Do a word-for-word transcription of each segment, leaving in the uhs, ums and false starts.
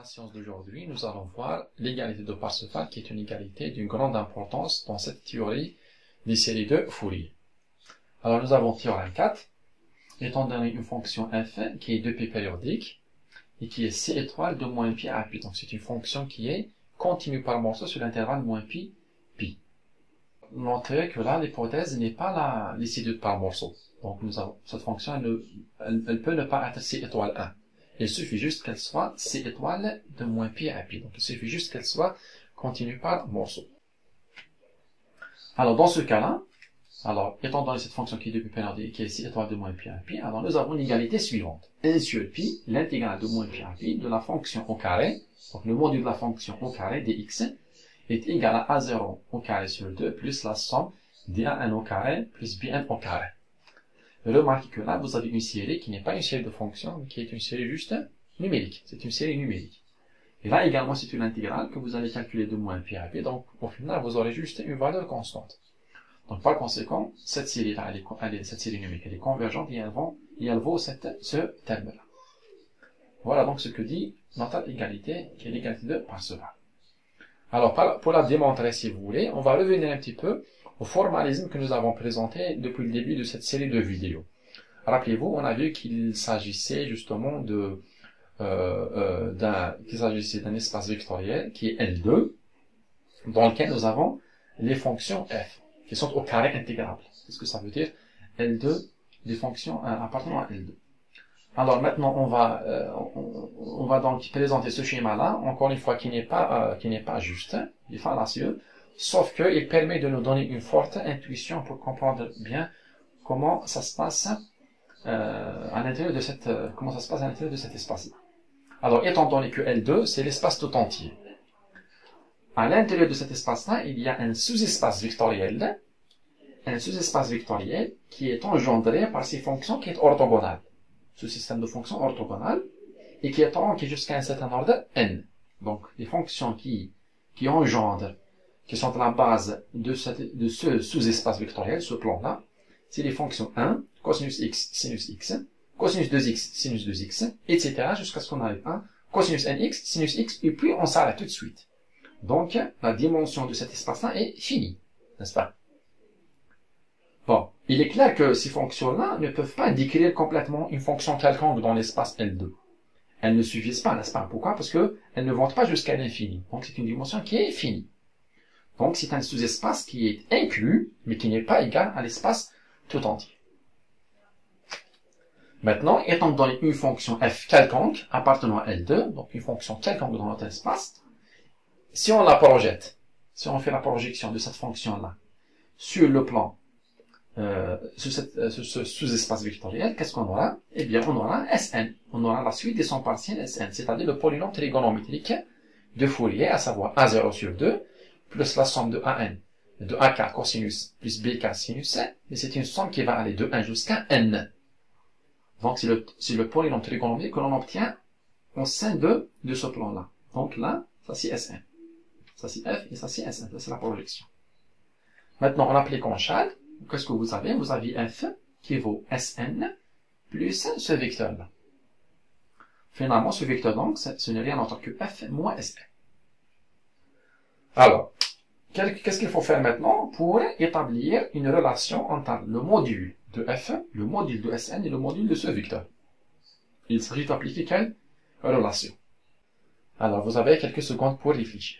la séance d'aujourd'hui, nous allons voir l'égalité de Parseval, qui est une égalité d'une grande importance dans cette théorie des séries de Fourier. Alors nous avons théorème quatre, étant donné une fonction f qui est deux pi périodique et qui est c étoile de moins pi à pi. Donc c'est une fonction qui est continue par morceau sur l'intervalle moins pi, pi. Notez que là, l'hypothèse n'est pas la, les c deux par morceau. Donc nous avons, cette fonction, elle, ne, elle, elle peut ne pas être c étoile un. Il suffit juste qu'elle soit c étoile de moins pi à pi. Donc il suffit juste qu'elle soit continue par morceau. Alors dans ce cas-là, alors étant donné cette fonction qui est deux pi périodique, qui est c étoile de moins pi à pi, alors nous avons l'égalité suivante. un sur pi, l'intégrale de moins pi à pi de la fonction au carré, donc le module de la fonction au carré dx, est égal à a zéro au carré sur deux plus la somme d a un au carré plus b un au carré. Remarquez que là, vous avez une série qui n'est pas une série de fonctions, mais qui est une série juste numérique. C'est une série numérique. Et là également, c'est une intégrale que vous allez calculer de moins pi à pi. Donc, au final, vous aurez juste une valeur constante. Donc, par conséquent, cette série-là, elle est, elle est, cette série numérique, elle est convergente et elle vaut, et elle vaut cette, ce terme-là. Voilà donc ce que dit notre égalité, qui est l'égalité de Parseval. Alors, pour la démontrer, si vous voulez, on va revenir un petit peu au formalisme que nous avons présenté depuis le début de cette série de vidéos. Rappelez-vous, on a vu qu'il s'agissait justement de euh, euh, d'un qu'il s'agissait d'un espace vectoriel qui est L deux, dans lequel nous avons les fonctions f, qui sont au carré intégrable. Qu'est-ce que ça veut dire? L deux, des fonctions euh, appartenant à L deux. Alors maintenant, on va euh, on, on va donc présenter ce schéma-là, encore une fois, qui n'est pas euh, qui n'est pas juste, il est fallacieux. Sauf qu'il permet de nous donner une forte intuition pour comprendre bien comment ça se passe euh, à l'intérieur de cette euh, comment ça se passe à l'intérieur de cet espace-là. Alors, étant donné que L deux, c'est l'espace tout entier. À l'intérieur de cet espace-là, il y a un sous-espace vectoriel, un sous-espace vectoriel qui est engendré par ces fonctions qui est orthogonale. Ce système de fonctions orthogonales et qui est qui jusqu'à un certain ordre n. Donc, les fonctions qui qui engendrent qui sont à la base de, cette, de ce sous-espace vectoriel, ce plan-là, c'est les fonctions un, cosinus x, sinus x, cosinus deux x, sinus deux x, et cetera, jusqu'à ce qu'on arrive à cosinus nx, sinus x, et puis on s'arrête tout de suite. Donc, la dimension de cet espace-là est finie, n'est-ce pas? Bon, il est clair que ces fonctions-là ne peuvent pas décrire complètement une fonction quelconque dans l'espace L deux. Elles ne suffisent pas, n'est-ce pas? Pourquoi? Parce que elles ne vont pas jusqu'à l'infini. Donc, c'est une dimension qui est finie. Donc, c'est un sous-espace qui est inclus, mais qui n'est pas égal à l'espace tout entier. Maintenant, étant donné une fonction f quelconque appartenant à L deux, donc une fonction quelconque dans notre espace, si on la projette, si on fait la projection de cette fonction-là sur le plan, euh, sur, cette, euh, sur ce sous-espace vectoriel, qu'est-ce qu'on aura? Eh bien, on aura Sn. On aura la suite des sons partiels Sn, c'est-à-dire le polynôme trigonométrique de Fourier, à savoir a zéro sur deux, plus la somme de an, de ak cosinus plus bk sinus, et c'est une somme qui va aller de un jusqu'à n. Donc c'est le, c'est le polynôme trigonométrique que l'on obtient au sein de, de ce plan-là. Donc là, ça c'est Sn. Ça c'est f et ça c'est Sn. Ça c'est la projection. Maintenant, en appliquant chaque, qu'est-ce que vous avez? Vous avez f qui vaut Sn plus ce vecteur-là. Finalement, ce vecteur donc, ce n'est rien d'autre que f moins Sn. Alors, qu'est-ce qu'il faut faire maintenant pour établir une relation entre le module de f, le module de Sn et le module de ce vecteur? Il s'agit d'appliquer quelle relation? Alors, vous avez quelques secondes pour réfléchir.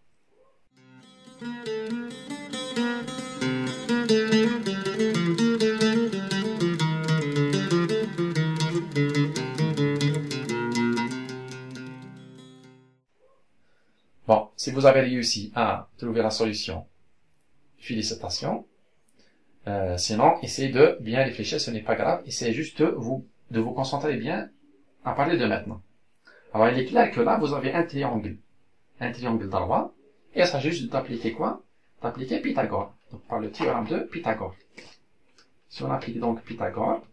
Bon, si vous avez réussi à trouver la solution, félicitations. Euh, sinon, essayez de bien réfléchir, ce n'est pas grave. Essayez juste de vous, de vous concentrer bien à parler de maintenant. Alors, il est clair que là, vous avez un triangle. Un triangle droit. Et il s'agit juste d'appliquer quoi? D'appliquer Pythagore. Donc, par le théorème de Pythagore. Si on applique donc Pythagore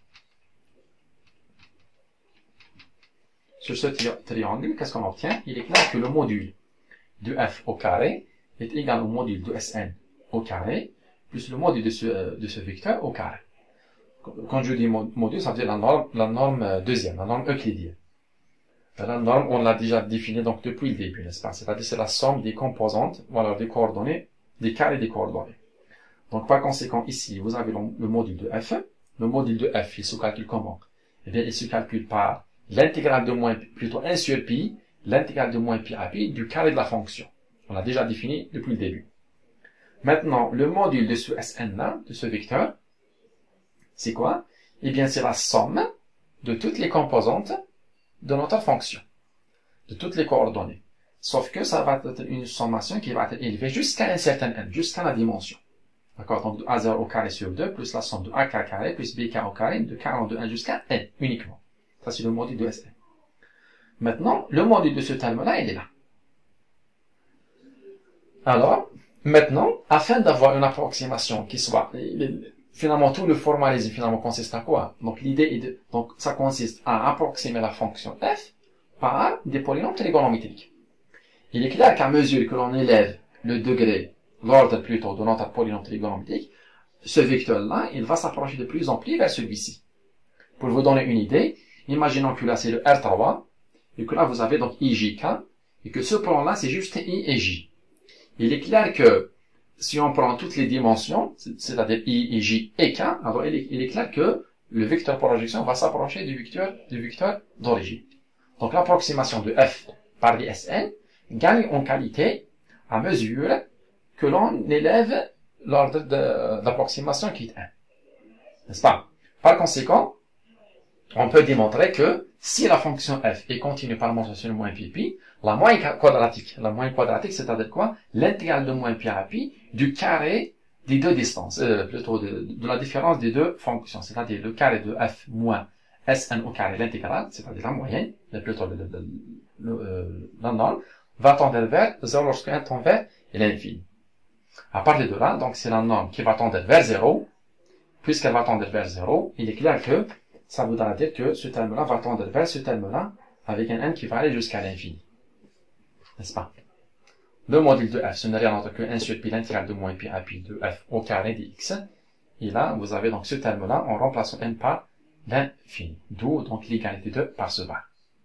sur ce tri triangle, qu'est-ce qu'on obtient? Il est clair que le module de f au carré est égal au module de Sn au carré, plus le module de ce, de ce vecteur au carré. Quand je dis module, ça veut dire la norme, la norme deuxième, la norme euclidienne. La norme, on l'a déjà définie donc depuis le début, n'est-ce pas? C'est-à-dire c'est la somme des composantes, voilà, des coordonnées, des carrés des coordonnées. Donc par conséquent, ici, vous avez le module de f. Le module de f, il se calcule comment? Eh bien, il se calcule par l'intégrale de moins, plutôt un sur pi, l'intégrale de moins pi à pi du carré de la fonction. On l'a déjà défini depuis le début. Maintenant, le module de ce Sn-là, de ce vecteur, c'est quoi? Eh bien, c'est la somme de toutes les composantes de notre fonction, de toutes les coordonnées. Sauf que ça va être une sommation qui va être élevée jusqu'à un certain n, jusqu'à la dimension. D'accord? Donc, de a zéro au carré sur deux, plus la somme de ak carré, plus bk au carré, de quarante-deux un jusqu'à n, uniquement. Ça, c'est le module de Sn. Maintenant, le module de ce terme-là, il est là. Alors, maintenant, afin d'avoir une approximation qui soit, finalement, tout le formalisme, finalement, consiste à quoi? Donc, l'idée est de, donc, ça consiste à approximer la fonction f par des polynômes trigonométriques. Il est clair qu'à mesure que l'on élève le degré, l'ordre plutôt de notre polynôme trigonométrique, ce vecteur-là, il va s'approcher de plus en plus vers celui-ci. Pour vous donner une idée, imaginons que là, c'est le R trois, et que là, vous avez donc I J K, et que ce plan-là, c'est juste I et J. Il est clair que si on prend toutes les dimensions, c'est-à-dire I, I, J et K, alors il est, il est clair que le vecteur projection va s'approcher du vecteur du vecteur d'origine. Donc l'approximation de f par les Sn gagne en qualité à mesure que l'on élève l'ordre d'approximation qui est un. N'est-ce pas? Par conséquent, on peut démontrer que si la fonction f est continue par moins sur moins pi pi, la moyenne quadratique, la moyenne quadratique, c'est-à-dire quoi? L'intégrale de moins pi à pi du carré des deux distances, euh, plutôt de, de la différence des deux fonctions, c'est-à-dire le carré de f moins Sn au carré, l'intégrale, c'est-à-dire la moyenne, plutôt le, le, le, euh, la norme, va tendre vers zéro lorsque n tend vers l'infini. À partir de là, donc c'est la norme qui va tendre vers zéro, puisqu'elle va tendre vers zéro, il est clair que ça voudra dire que ce terme-là va tendre vers ce terme-là avec un n qui va aller jusqu'à l'infini. N'est-ce pas? Le module de f, ce n'est rien d'autre que un sur pi l'intégrale de moins pi à pi de f au carré de x. Et là, vous avez donc ce terme-là en remplaçant n par l'infini. D'où donc l'égalité de Parseval.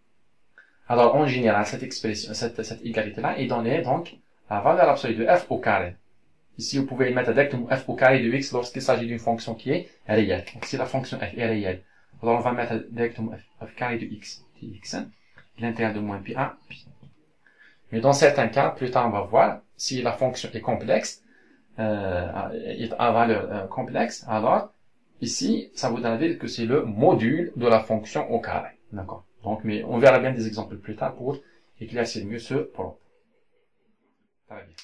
Alors, en général, cette expression, cette, cette égalité-là est donnée donc la valeur absolue de f au carré. Ici, vous pouvez mettre directement f au carré de x lorsqu'il s'agit d'une fonction qui est réelle. Donc, si la fonction f est réelle, alors on va mettre directement f, f carré de x, de x, l'intégrale de moins pi à pi. Mais dans certains cas, plus tard on va voir, si la fonction est complexe, euh, est à valeur euh, complexe, alors ici, ça voudra dire que c'est le module de la fonction au carré. D'accord? Donc, mais on verra bien des exemples plus tard pour éclaircir mieux ce problème. Très bien.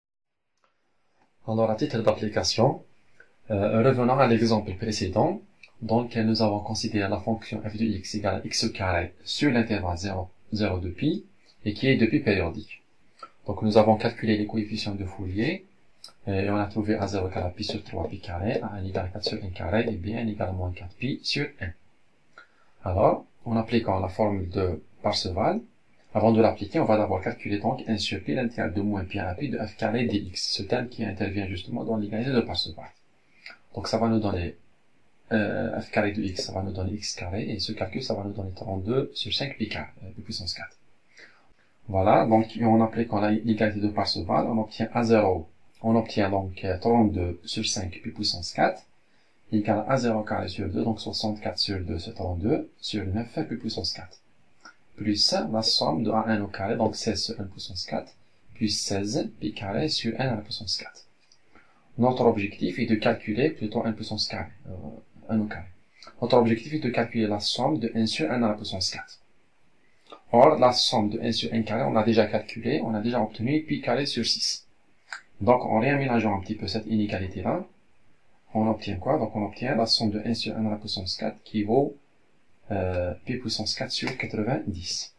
Alors, à titre d'application, euh, revenons à l'exemple précédent. Donc, nous avons considéré la fonction f de x égale à x carré sur l'intervalle zéro, zéro de pi, et qui est de pi périodique. Donc, nous avons calculé les coefficients de Fourier, et on a trouvé a zéro égale à pi sur trois pi carré, a un égale à quatre sur n carré, et b un égale à moins quatre pi sur n. Alors, en appliquant la formule de Parseval, avant de l'appliquer, on va d'abord calculer donc un sur pi l'intégrale de moins pi à pi de f carré dx, ce terme qui intervient justement dans l'égalité de Parseval. Donc, ça va nous donner Euh, f carré de x, ça va nous donner x carré, et ce calcul, ça va nous donner trente-deux sur cinq pi carré, de puissance quatre. Voilà, donc en appliquant l'égalité de Parseval, on obtient a zéro, on obtient donc trente-deux sur cinq pi puissance quatre, égale à a zéro carré sur deux, donc soixante-quatre sur deux, c'est trente-deux, sur neuf pi puissance quatre. Plus la somme de a un au carré, donc seize sur n puissance quatre, plus seize pi carré sur n à la puissance quatre. Notre objectif est de calculer plutôt n puissance carré. Euh, un au carré. Notre objectif est de calculer la somme de n sur n à la puissance quatre. Or, la somme de n sur n carré, on l'a déjà calculé, on a déjà obtenu pi carré sur six. Donc, en réaménageant un petit peu cette inégalité-là, on obtient quoi? Donc, on obtient la somme de n sur n à la puissance quatre qui vaut euh, pi puissance quatre sur quatre-vingt-dix.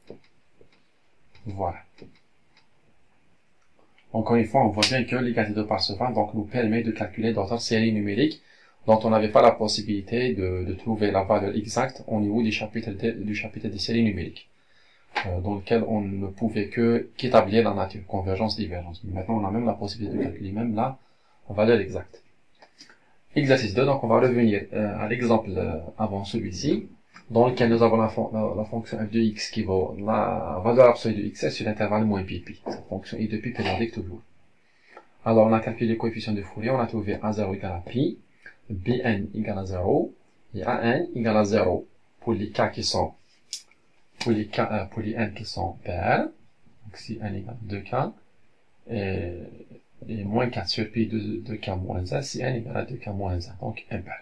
Voilà. Encore une fois, on voit bien que l'égalité de Parseval donc, nous permet de calculer d'autres séries numériques dont on n'avait pas la possibilité de, de trouver la valeur exacte au niveau du chapitre, de, du chapitre des séries numériques, euh, dans lequel on ne pouvait que qu'établir la nature, convergence, divergence. Mais maintenant, on a même la possibilité de calculer même la valeur exacte. Exercice deux, donc on va revenir euh, à l'exemple euh, avant celui-ci. dans lequel nous avons la, fon la, la fonction f de x qui vaut la valeur absolue de x sur l'intervalle moins pi pi. Cette fonction i de pi périodique toujours. Alors, on a calculé les coefficients de Fourier, on a trouvé a zéro égale à pi, bn égale à zéro, et an égale à zéro pour les k qui sont, pour les k, euh, pour les n qui sont pairs. Donc, si n égale à deux k, et, et moins quatre sur pi de deux k moins un, si n égale à deux k moins un, donc impair.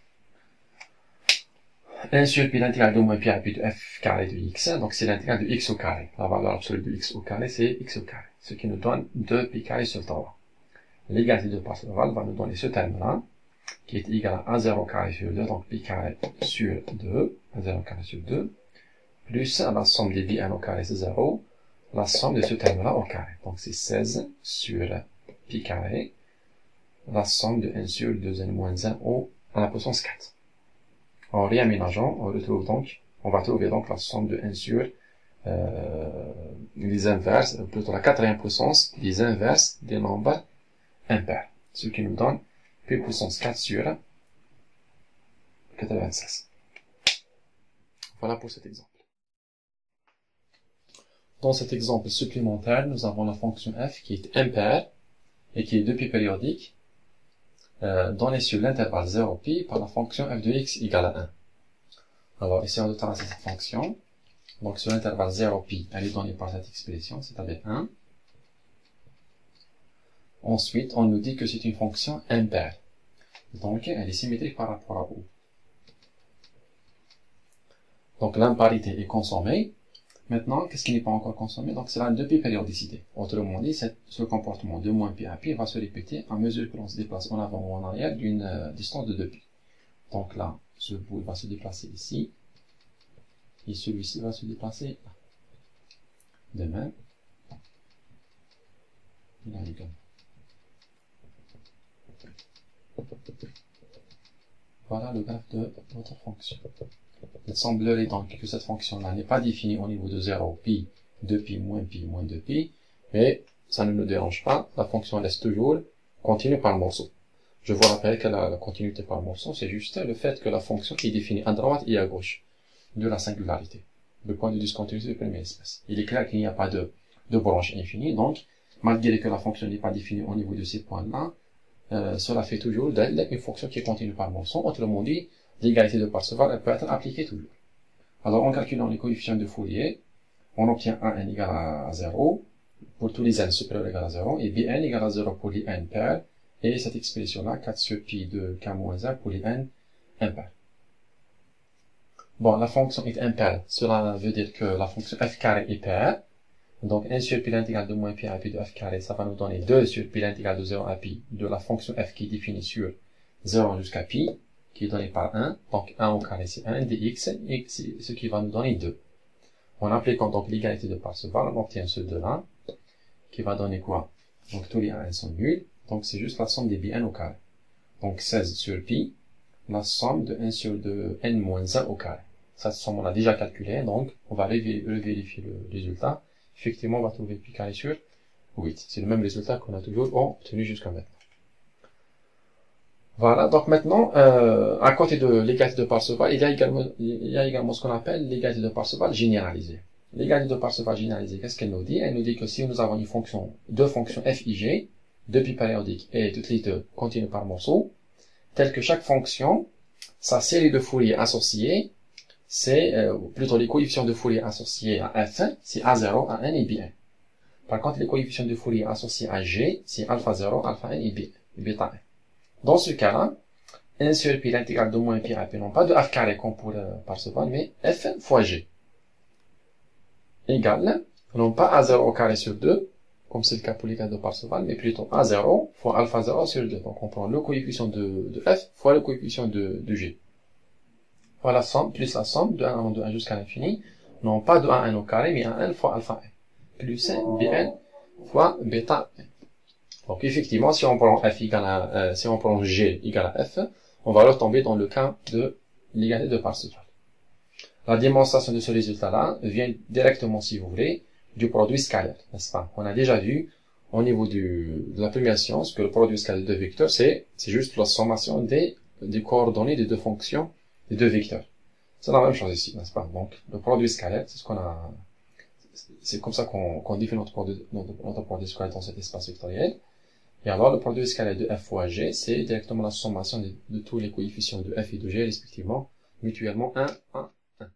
un sur pi l'intégrale de moins pi à pi de f carré de x, donc c'est l'intégrale de x au carré. La valeur absolue de x au carré, c'est x au carré, ce qui nous donne deux pi carré sur trois. L'égalité de Parseval va nous donner ce terme-là, qui est égal à a zéro carré sur deux, donc pi carré sur deux, a zéro carré sur deux, plus la somme des bi un au carré, c'est zéro, la somme de ce terme-là au carré. Donc c'est seize sur pi carré, la somme de un sur deux n moins un au, à la puissance quatre. En réaménageant, on retrouve donc, on va trouver donc la somme de un sur euh, les inverses, plutôt la quatrième puissance, les inverses des nombres impairs. Ce qui nous donne pi puissance quatre sur quatre-vingt-seize. Voilà pour cet exemple. Dans cet exemple supplémentaire, nous avons la fonction f qui est impaire et qui est deux pi périodique, euh, donnée sur l'intervalle zéro pi par la fonction f de x égale à un. Alors, essayons de tracer cette fonction. Donc, sur l'intervalle zéro pi, elle est donnée par cette expression, c'est-à-dire un. Ensuite, on nous dit que c'est une fonction impaire. Donc, elle est symétrique par rapport à O. Donc, l'imparité est consommée. Maintenant, qu'est-ce qui n'est pas encore consommé? Donc, c'est la deux pi périodicité. Autrement dit, ce comportement de moins pi à pi va se répéter à mesure que l'on se déplace en avant ou en arrière d'une euh, distance de deux pi. Donc là, ce bout va se déplacer ici. Et celui-ci va se déplacer là. De même. Là, également. Voilà le graphe de votre fonction. Il semblerait donc que cette fonction-là n'est pas définie au niveau de zéro, pi, deux pi, moins pi, moins deux pi, mais ça ne nous dérange pas, la fonction reste toujours continue par morceau. Je vous rappelle que la, la continuité par morceau, c'est juste le fait que la fonction est définie à droite et à gauche de la singularité, le point de discontinuité de première espèce. Il est clair qu'il n'y a pas de, de branche infinie, donc, malgré que la fonction n'est pas définie au niveau de ces points-là, Euh, cela fait toujours d'elle une fonction qui est continue par morceau. Autrement dit, l'égalité de Parseval, elle peut être appliquée toujours. Alors, en calculant les coefficients de Fourier, on obtient un n égale à zéro pour tous les n supérieurs égale à zéro et bn égale à zéro pour les n pairs et cette expression-là, quatre sur pi de k moins un pour les n impairs. Bon, la fonction est impaire. Cela veut dire que la fonction f carré est paire. Donc, un sur pi l'intégrale de moins pi à pi de f carré, ça va nous donner deux sur pi l'intégrale de zéro à pi de la fonction f qui est définie sur zéro jusqu'à pi, qui est donnée par un. Donc, un au carré, c'est un dx, et c'est ce qui va nous donner deux. En appliquant donc l'égalité de Parseval, on obtient ce deux-là, qui va donner quoi? Donc, tous les un sont nuls. Donc, c'est juste la somme des bi n au carré. Donc, seize sur pi, la somme de un sur deux n moins un au carré. Cette somme, on l'a déjà calculée, donc, on va revérifier le résultat. Effectivement, on va trouver pi carré sur huit. C'est le même résultat qu'on a toujours obtenu jusqu'à maintenant. Voilà, donc maintenant, euh, à côté de l'égalité de Parseval, il y a également, il y a également ce qu'on appelle l'égalité de Parseval généralisée. L'égalité de Parseval généralisée, qu'est-ce qu'elle nous dit? Elle nous dit que si nous avons une fonction, deux fonctions f i g, deux pi périodiques et toutes les deux continues par morceau, telle que chaque fonction, sa série de Fourier associée, c'est euh, plutôt les coefficients de Fourier associés à f, c'est a zéro, a un et bn. Par contre, les coefficients de Fourier associés à g, c'est alpha zéro, alpha un et bêta un. Dans ce cas-là, un sur pi l'intégrale de moins pi à pi, non pas de f carré comme pour euh, Parseval, mais f fois g, égale, non pas a zéro au carré sur deux, comme c'est le cas pour l'égalité de Parseval, mais plutôt a zéro fois alpha zéro sur deux. Donc on prend le coefficient de, de f fois le coefficient de, de g. Voilà la somme, plus la somme de un de un jusqu'à l'infini, non pas de un au carré, mais un fois alpha un, plus bn fois bêta un. Donc effectivement, si on prend f égale à, euh, si on prend g égale à f, on va retomber dans le cas de l'égalité de Parseval. La démonstration de ce résultat-là vient directement, si vous voulez, du produit scalaire, n'est-ce pas? On a déjà vu, au niveau du, de la première science, que le produit scalaire de vecteurs, c'est, c'est juste la sommation des, des coordonnées des deux fonctions, des deux vecteurs. C'est la même chose ici, n'est-ce pas? Donc, le produit scalaire, c'est ce qu'on a, c'est comme ça qu'on qu'on définit notre produit, notre, notre produit scalaire dans cet espace vectoriel. Et alors, le produit scalaire de f fois g, c'est directement la sommation de, de tous les coefficients de f et de g, respectivement, mutuellement un, un, un.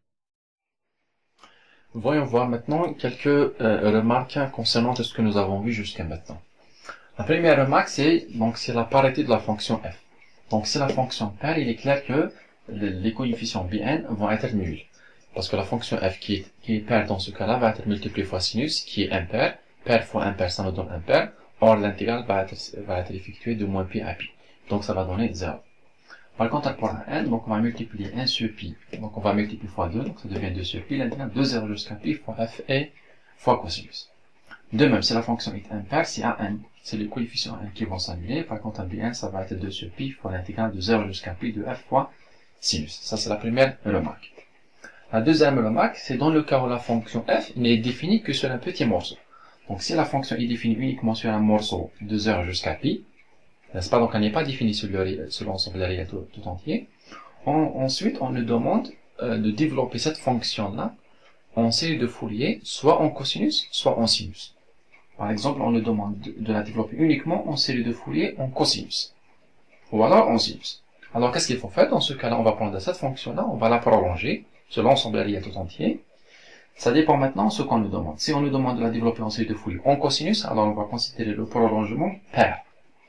Voyons voir maintenant quelques euh, remarques concernant ce que nous avons vu jusqu'à maintenant. La première remarque, c'est donc c'est la parité de la fonction f. Donc, si la fonction paire, il est clair que les, les coefficients bn vont être nuls. Parce que la fonction f qui est, qui est paire dans ce cas-là va être multipliée fois sinus, qui est impair. Paire fois impair, ça nous donne impair. Or, l'intégrale va être, va être effectuée de moins pi à pi. Donc, ça va donner zéro. Par contre, pour un n, donc on va multiplier un sur pi. Donc, on va multiplier fois deux, donc ça devient deux sur pi. L'intégrale de zéro jusqu'à pi fois f et fois cosinus. De même, si la fonction est impaire, si a n, c'est les coefficients n qui vont s'annuler. Par contre, à bn, ça va être deux sur pi fois l'intégrale de zéro jusqu'à pi de f fois sinus. Ça, c'est la première remarque. La deuxième remarque, c'est dans le cas où la fonction f n'est définie que sur un petit morceau. Donc, si la fonction est définie uniquement sur un morceau de zéro jusqu'à pi, n'est-ce pas? Donc, elle n'est pas définie sur l'ensemble des réels tout, tout entier. On, ensuite, on nous demande euh, de développer cette fonction-là en série de Fourier, soit en cosinus, soit en sinus. Par exemple, on nous demande de, de la développer uniquement en série de Fourier en cosinus. Ou alors en sinus. Alors, qu'est-ce qu'il faut faire? Dans ce cas-là, on va prendre cette fonction-là, on va la prolonger sur l'ensemble des réels tout entier. Ça dépend maintenant de ce qu'on nous demande. Si on nous demande de la développer en série de Fourier en cosinus, alors on va considérer le prolongement pair.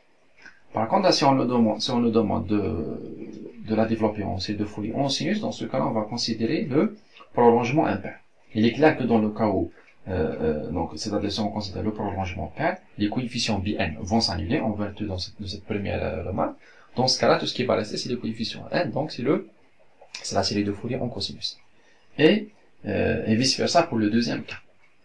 Par contre, si on nous demande, si on nous demande de, de la développer en série de Fourier en sinus, dans ce cas-là, on va considérer le prolongement impair. Il est clair que dans le cas où, euh, euh, donc, c'est-à-dire si on considère le prolongement pair, les coefficients bn vont s'annuler en vertu de cette, de cette première euh, remarque. Dans ce cas-là, tout ce qui va rester, c'est les coefficients n, donc c'est le, c'est la série de Fourier en cosinus. Et, euh, et vice versa pour le deuxième cas.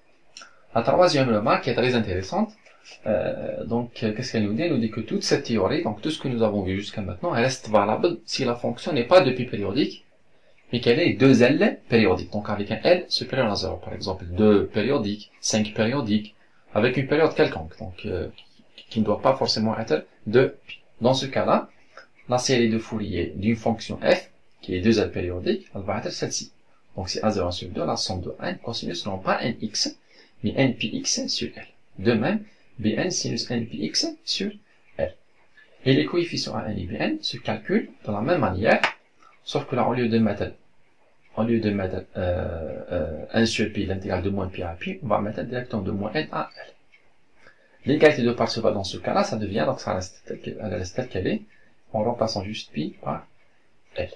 La troisième remarque qui est très intéressante, euh, donc, qu'est-ce qu'elle nous dit? Elle nous dit que toute cette théorie, donc tout ce que nous avons vu jusqu'à maintenant, elle reste valable si la fonction n'est pas de pi périodique, mais qu'elle ait deux L périodiques, donc avec un L supérieur à zéro, par exemple deux périodiques, cinq périodiques, avec une période quelconque, donc euh, qui ne doit pas forcément être de pi. Dans ce cas-là, la série de Fourier d'une fonction f, qui est deux L périodiques, elle va être celle-ci. Donc c'est a zéro sur deux, la somme de n cosinus non pas nx, mais npx sur L. De même, bn sinus npx sur L. Et les coefficients a n et bn se calculent de la même manière, sauf que là, au lieu de mettre, au lieu de mettre euh, euh, un sur pi, l'intégrale de moins pi à pi, on va mettre directement de moins n à L. L'égalité de parts se va dans ce cas-là, ça devient, donc ça reste telle qu'elle, elle reste telle qu'elle est, en remplaçant juste pi par L.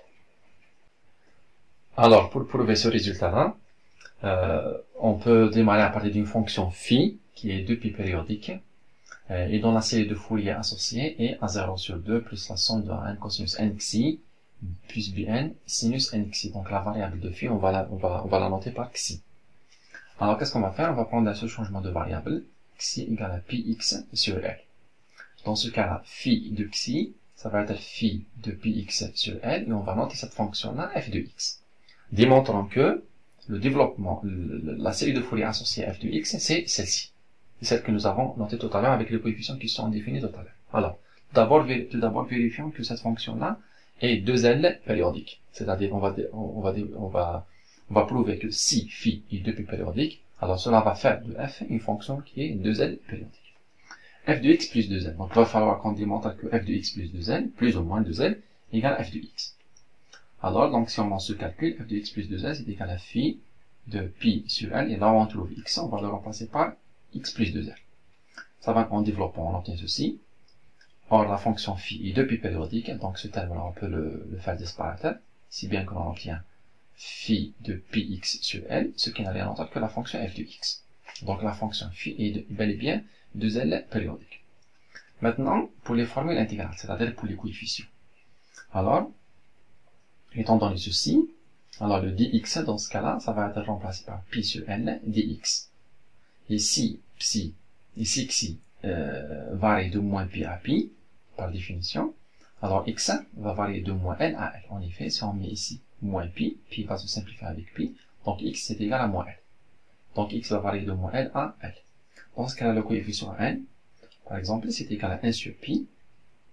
Alors, pour prouver ce résultat-là, euh, on peut démarrer à partir d'une fonction phi, qui est deux pi périodique, euh, et dont la série de Fourier associée est a zéro sur deux plus la somme de n cosinus nxi, plus bn sinus nxi. Donc la variable de phi, on va la, on va, on va la noter par xi. Alors, qu'est-ce qu'on va faire? On va prendre ce changement de variable, xi égale à pi x sur L. Dans ce cas-là, phi de xi, ça va être phi de pi x sur L, et on va noter cette fonction-là, f de x. Démontrant que le développement, le, la série de Fourier associée à f de x, c'est celle-ci. C'est celle que nous avons notée tout à l'heure avec les coefficients qui sont définis tout à l'heure. Alors, d'abord, tout d'abord, vérifions que cette fonction-là est deux L périodique. C'est-à-dire, on va, on va, on va, on va prouver que si phi est deux pi périodique, alors cela va faire de f une fonction qui est deux L périodique. F de x plus deux L. Donc, il va falloir qu'on démontre que f de x plus deux L, plus ou moins deux L, égale f de x. Alors, donc, si on lance ce calcul, f de x plus deux L, c'est égal à phi de pi sur L, et là, on trouve x, on va le remplacer par x plus deux L. Ça va en développant, on obtient ceci. Or, la fonction phi est deux pi périodique, donc ce terme-là, on peut le, le faire disparaître, si bien que l'on obtient phi de pi x sur L, ce qui n'a rien d'autre que la fonction f de x. Donc, la fonction phi est de, bel et bien deux L périodique. Maintenant, pour les formules intégrales, c'est-à-dire pour les coefficients. Alors, étant donné ceci, alors le dx, dans ce cas-là, ça va être remplacé par pi sur n dx. Et si psi, et si xi euh, varie de moins pi à pi, par définition, alors x va varier de moins n à l. En effet, si on met ici moins pi, pi va se simplifier avec pi, donc x est égal à moins l. Donc x va varier de moins n à l. Dans ce cas-là, le coefficient n, par exemple, c'est égal à un sur pi,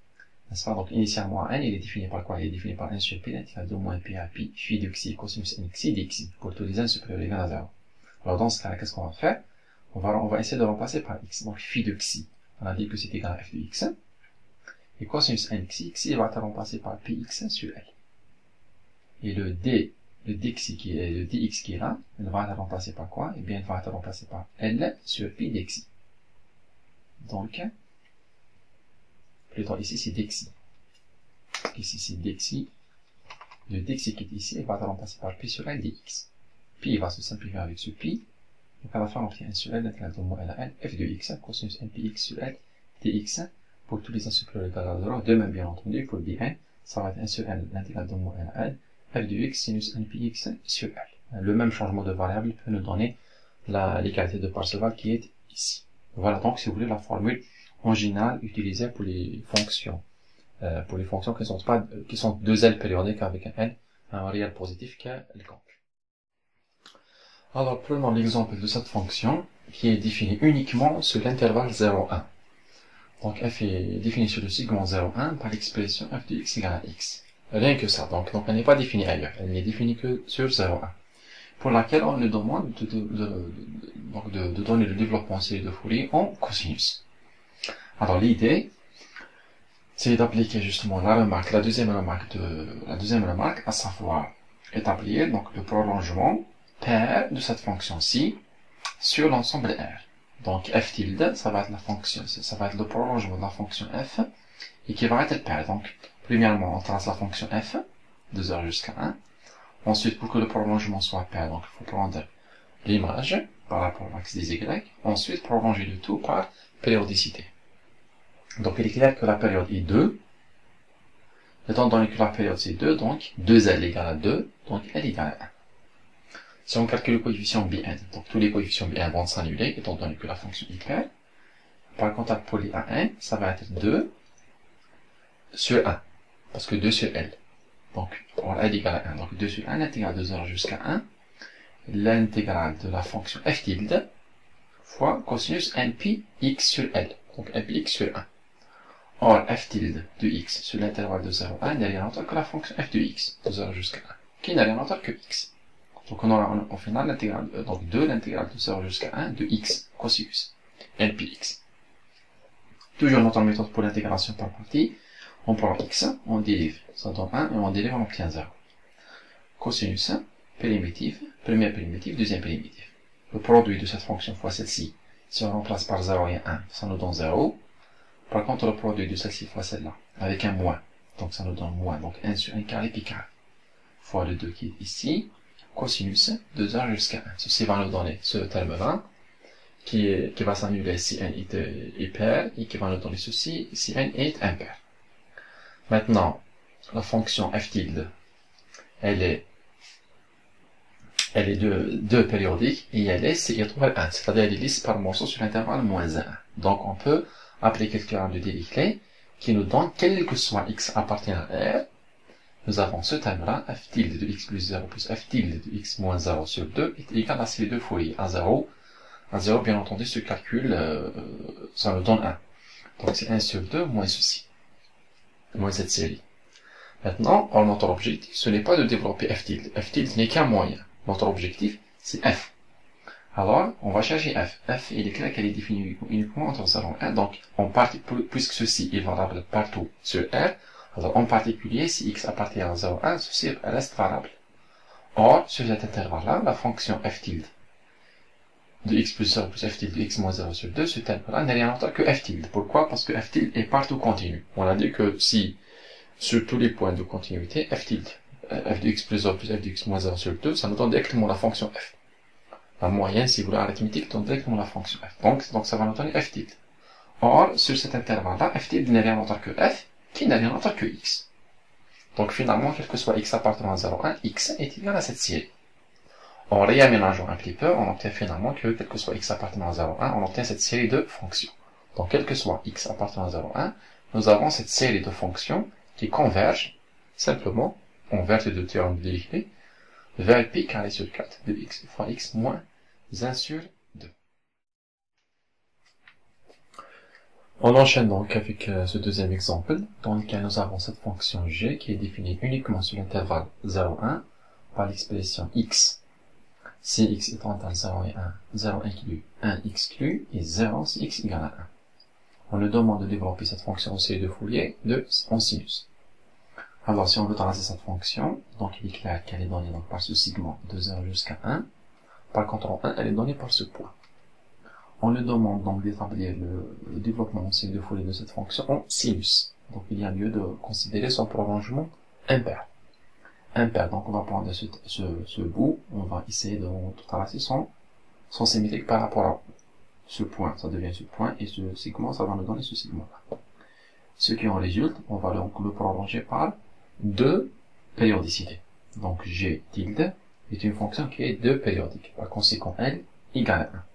N'est-ce pas? Donc, initialement, n, il est défini par quoi? Il est défini par un sur pi, l'intégrale de moins pi à pi, phi de xi, cosinus n xi dxi, pour tous les n supérieurs égaux à zéro. Alors, dans ce cas-là, qu'est-ce qu'on va faire? On va, on va essayer de remplacer par x. Donc, phi de xi, on a dit que c'est égal à f de x. Et cosinus n xi, xi va être remplacé par pi x sur l. Et le d, le dxi qui est, le dx qui est là, il va être remplacé par quoi? Eh bien, il va être remplacé par l sur pi dxi. Donc, plutôt ici, c'est dxi. Ici, c'est dxi. Le dxi qui est ici, il va être remplacé par pi sur l dx. Pi va se simplifier avec ce pi. Donc, à la fin, on obtient un sur l, l'intégrale de moins l à n, f de x, cosinus npx sur l dx, pour tous les n supérieurs égaux à zéro. De même, bien entendu, pour le bien, ça va être un sur l, l'intégrale de moins l à n, f de x sinus npx sur l. Le même changement de variable peut nous donner l'égalité de Parseval qui est ici. Voilà donc, si vous voulez, la formule originale utilisée pour les fonctions, euh, pour les fonctions qui sont pas, qui sont deux L périodiques avec un n, un réel positif quelconque. Alors, prenons l'exemple de cette fonction qui est définie uniquement sur l'intervalle zéro un. Donc, f est définie sur le segment zéro un par l'expression f de x égale à x. Rien que ça. Donc, donc elle n'est pas définie ailleurs. Elle n'est définie que sur zéro un. Pour laquelle on nous demande de, de, de, de, donc de, de donner le développement série de Fourier en cosinus. Alors, l'idée, c'est d'appliquer justement la remarque, la deuxième remarque de, la deuxième remarque, à savoir établir, donc, le prolongement pair de cette fonction-ci sur l'ensemble R. Donc, f tilde, ça va être la fonction, ça va être le prolongement de la fonction f, et qui va être pair. Donc, premièrement, on trace la fonction f, de zéro jusqu'à un. Ensuite, pour que le prolongement soit pair, donc, il faut prendre l'image par rapport à l'axe des y. Ensuite, prolonger le tout par périodicité. Donc, il est clair que la période est deux. Étant donné que la période c'est deux, donc, deux L égale à deux, donc L égale à un. Si on calcule le coefficient Bn, donc tous les coefficients Bn vont s'annuler, étant donné que la fonction est paire. Par contre, pour les A un, ça va être deux sur un, parce que deux sur L. Donc, pour L égale à un, donc deux sur un, l'intégrale de zéro jusqu'à un, l'intégrale de la fonction f tilde, fois cosinus np x sur L, donc npx sur un. Or, f tilde de x sur l'intervalle de zéro à un n'est rien d'autre que la fonction f de x, de zéro jusqu'à un, qui n'est rien d'autre que x. Donc, on aura au final l'intégrale, donc deux, l'intégrale de zéro jusqu'à un de x cosinus npx. Toujours notre méthode pour l'intégration par partie. On prend x, on dérive, ça donne un, et on dérive, on obtient zéro. Cosinus, primitif, première primitive, deuxième primitive. Le produit de cette fonction fois celle-ci, si on remplace par zéro et un, ça nous donne zéro. Par contre, le produit de celle-ci fois celle-là, avec un moins, donc ça nous donne moins, donc un sur un carré pi carré, fois le deux qui est ici, cosinus de zéro jusqu'à un. Ceci va nous donner ce terme-là, qui, est, qui va s'annuler si n est, est pair, et qui va nous donner ceci si n est impair. Maintenant, la fonction f tilde, elle est, elle est de, de périodique, et elle est si étoile un, c'est-à-dire elle est lisse par morceau sur l'intervalle moins un. Donc on peut appliquer le théorème de Dirichlet, qui nous donne, quel que soit x appartient à R, nous avons ce terme-là, f tilde de x plus zéro plus f tilde de x moins zéro sur deux est égal à série de Fourier, à zéro. À zéro, bien entendu, ce calcul, euh, ça nous donne un. Donc c'est un sur deux moins ceci, moins cette série. Maintenant, or, notre objectif, ce n'est pas de développer f tilde. F tilde n'est qu'un moyen. Notre objectif, c'est f. Alors, on va chercher f. F, il est clair qu'elle est définie uniquement entre zéro et un. Donc, en partie, puisque ceci est valable partout sur R, alors en particulier, si x appartient à zéro et un, ceci reste valable. Or, sur cet intervalle-là, la fonction f tilde de x plus zéro plus f tilde de x moins zéro sur deux, ce terme-là n'est rien d'autre que f tilde. Pourquoi? Parce que f tilde est partout continu. On a dit que si, sur tous les points de continuité, f tilde, f de x plus zéro plus f de x moins zéro sur deux, ça nous donne directement la fonction f. La moyenne, si vous voulez, arithmétique, donne directement la fonction f. Donc, donc ça va nous donner f tilde. Or, sur cet intervalle-là, f tilde n'est rien d'autre que f, qui n'est rien d'autre que x. Donc finalement, quel que soit x appartenant à zéro, un, x est égal à cette série. En réaménageant un petit peu, on obtient finalement que, quel que soit x appartenant à zéro, un, on obtient cette série de fonctions. Donc, quel que soit x appartenant à zéro, un, nous avons cette série de fonctions qui convergent simplement, en vertu de théorème de Dirichlet, vers pi carré sur quatre de x fois x moins un sur deux. On enchaîne donc avec euh, ce deuxième exemple, dans lequel nous avons cette fonction g qui est définie uniquement sur l'intervalle zéro, un par l'expression x. Si x est entre zéro et un, zéro inclus, un exclu, et zéro si x égale à un. On nous demande de développer cette fonction en série de Fourier de, en sinus. Alors, si on veut tracer cette fonction, donc il est clair qu'elle est donnée donc par ce segment de zéro jusqu'à un. Par contre, en un, elle est donnée par ce point. On nous demande donc d'établir le, le développement en série de Fourier de cette fonction en sinus. Donc, il y a lieu de considérer son prolongement impair. Impair, donc on va prendre ce, ce, ce bout, on va essayer de tracer son, son symétrique par rapport à ce point, ça devient ce point, et ce segment, ça va nous donner ce segment-là. Ce qui en résulte, on va donc le prolonger par deux périodicités. Donc g tilde est une fonction qui est deux périodique. Par conséquent, L égale à un.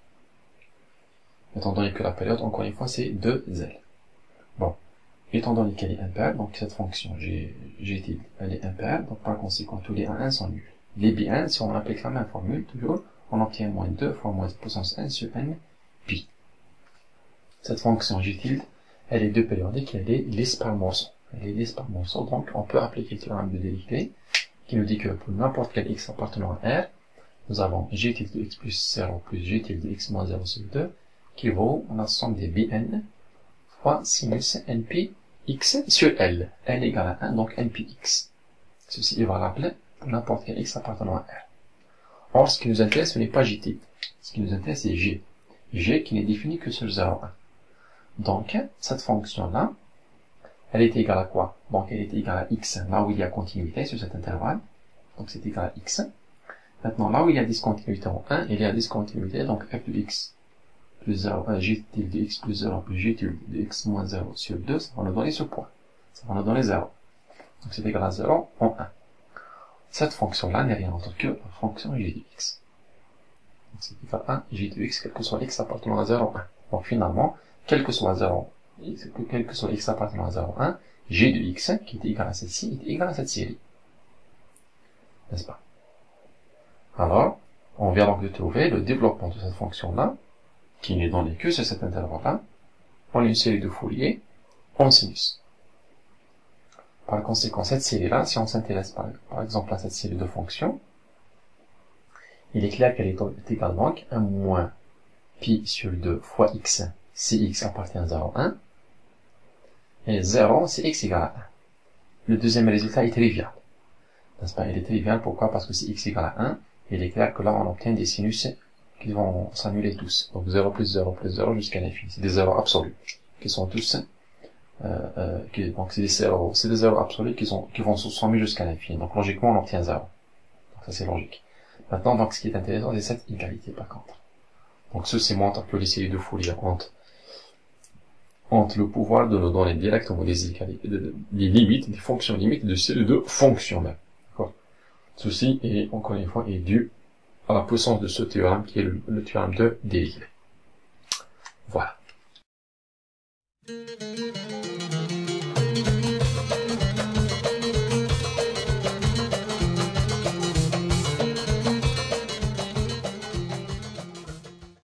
Étant donné que la période, encore une fois, c'est deux L. Bon. Étant donné qu'elle est impaire, donc cette fonction g, g tilde, elle est impaire, donc par conséquent, tous les un un sont nuls. Les b un, si on applique la même formule, toujours, on obtient moins deux fois moins puissance un sur n pi. Cette fonction g tilde, elle est deux périodique, elle est lisse par morceau. Elle est lisse par morceau, donc on peut appliquer le théorème de Dirichlet, qui nous dit que pour n'importe quel x appartenant à R, nous avons g tilde de x plus zéro plus g tilde de x moins zéro sur deux, qui vaut la somme des bn fois sinus np x sur L. L égale à un, donc npx. Ceci est valable pour n'importe quel x appartenant à R. Or, ce qui nous intéresse, ce n'est pas g tilde. Ce qui nous intéresse, c'est g. G qui n'est défini que sur zéro, un. Donc, cette fonction-là, elle est égale à quoi? Donc, elle est égale à x, là où il y a continuité sur cet intervalle. Donc, c'est égal à x. Maintenant, là où il y a discontinuité en un, il y a discontinuité, donc f de x plus zéro, euh, g tilde de x plus zéro plus g tilde de x moins zéro sur deux, ça va nous donner ce point. Ça va nous donner zéro. Donc, c'est égal à zéro en un. Cette fonction-là n'est rien d'autre que la fonction g de x. Donc, c'est égal à g de x, quel que soit x appartenant à zéro, un. Donc, finalement, quel que soit zéro, quel que soit x appartenant à zéro, un, g de x, qui est égal à celle-ci, est égal à cette série. N'est-ce pas? Alors, on vient donc de trouver le développement de cette fonction-là, qui n'est donné que sur cet intervalle-là, en une série de Fourier en sinus. Par conséquent, cette série-là, si on s'intéresse par, par exemple à cette série de fonctions, il est clair qu'elle est égale donc à moins pi sur deux fois x si x appartient à zéro, un, et zéro si x égale à un. Le deuxième résultat est trivial. N'est-ce pas? Il est trivial, pourquoi? Parce que si x égale à un, il est clair que là on obtient des sinus qui vont s'annuler tous. Donc zéro plus zéro plus zéro jusqu'à l'infini. C'est des zéros absolus, qui sont tous, euh, euh, qui, donc c'est des zéros, c'est des zéros absolus qui sont, qui vont s'annuler jusqu'à l'infini. Donc logiquement on obtient zéro. Donc ça c'est logique. Maintenant, donc ce qui est intéressant, c'est cette égalité par contre. Donc ceci montre que les séries de Fourier entre, entre le pouvoir de nous donner directement des égalités, de, des limites, des fonctions limites de séries de fonctions même. D'accord? Ceci est, encore une fois, est dû à la puissance de ce théorème qui est le, le théorème de Dirichlet. Voilà.